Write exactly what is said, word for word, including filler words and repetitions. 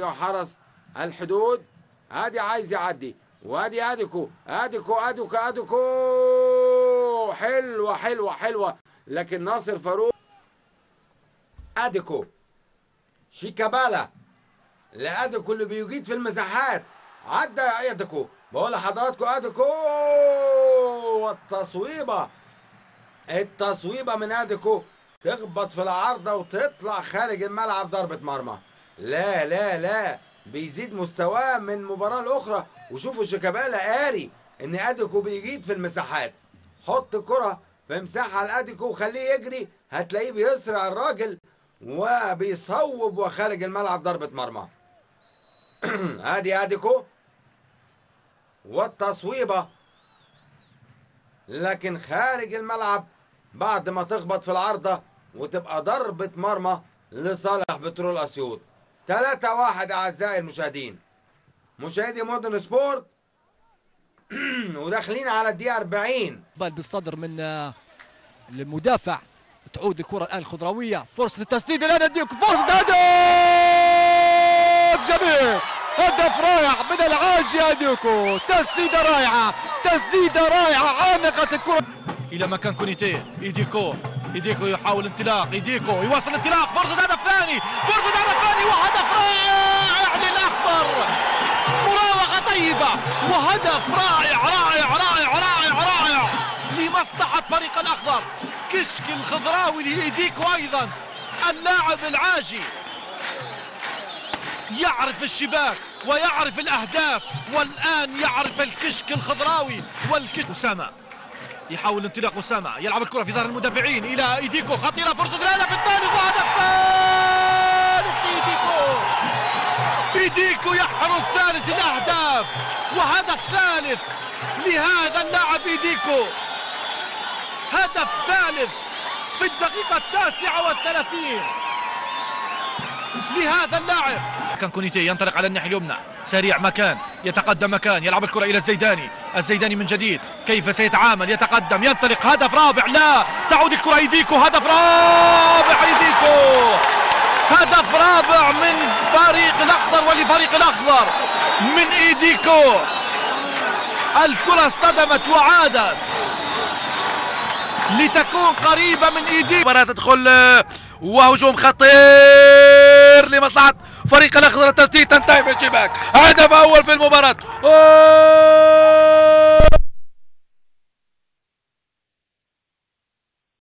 موقع حرس الحدود. ادي عايز يعدي، وادي اديكو اديكو اديكو اديكو حلوه حلوه حلوه، لكن ناصر فاروق اديكو شيكابالا لاديكو اللي بيجيد في المساحات، عدى اديكو. بقول لحضراتكم اديكو والتصويبه، التصويبه من اديكو تخبط في العارضه وتطلع خارج الملعب ضربه مرمى. لا لا لا، بيزيد مستواه من مباراه لاخرى. وشوفوا شيكابالا قاري ان اديكو بيجيد في المساحات. حط كره في مساحه لاديكو وخليه يجري، هتلاقيه بيسرع الراجل وبيصوب وخارج الملعب ضربه مرمى. ادي اديكو والتصويبه، لكن خارج الملعب بعد ما تخبط في العارضه وتبقى ضربه مرمى لصالح بترول اسيوط. ثلاثة واحد اعزائي المشاهدين، مشاهدي مودرن سبورت. وداخلين على الدقيقه أربعين. بال بالصدر من المدافع، تعود الكره الان الخضراويه، فرصه التسديد الان اديكو، فرصه هدف جميل، هدف رائع من العاجي اديكو، تسديده رائعه، تسديده رائعه، عانقت الكره الى مكان كونيتي. ايديكو ايديكو يحاول انطلاق، ايديكو يواصل انطلاق، فرصه هدف ثاني، فرصه هدف ثاني وهدف رائع للاخضر، مراوغه طيبه وهدف رائع رائع رائع رائع رائع لمصلحه فريق الاخضر. كشك الخضراوي لايديكو ايضا، اللاعب العاجي يعرف الشباك ويعرف الاهداف، والان يعرف الكشك الخضراوي والكشك. اسامه يحاول انطلاق، اسامه يلعب الكره في ظهر المدافعين الى ايديكو، خطيره، فرصه الهدف الثالث وهدف ثالث ايديكو. ايديكو يحرز ثالث الاهداف وهدف ثالث لهذا اللاعب ايديكو، هدف ثالث في الدقيقه التاسعه والثلاثين لهذا اللاعب. كان كونيتي ينطلق على الناحيه اليمنى، سريع مكان، يتقدم مكان، يلعب الكره الى الزيداني، الزيداني من جديد كيف سيتعامل، يتقدم، ينطلق، هدف رابع، لا تعود الكره ايديكو، هدف رابع ايديكو، هدف رابع من فريق الاخضر ولفريق الاخضر من ايديكو. الكره اصطدمت وعادت لتكون قريبه من ايديكو. المباراة تدخل وهجوم خطير لمصلحة فريق الأخضر، التسديد تنتهي في الشباك، هدف أول في المباراة.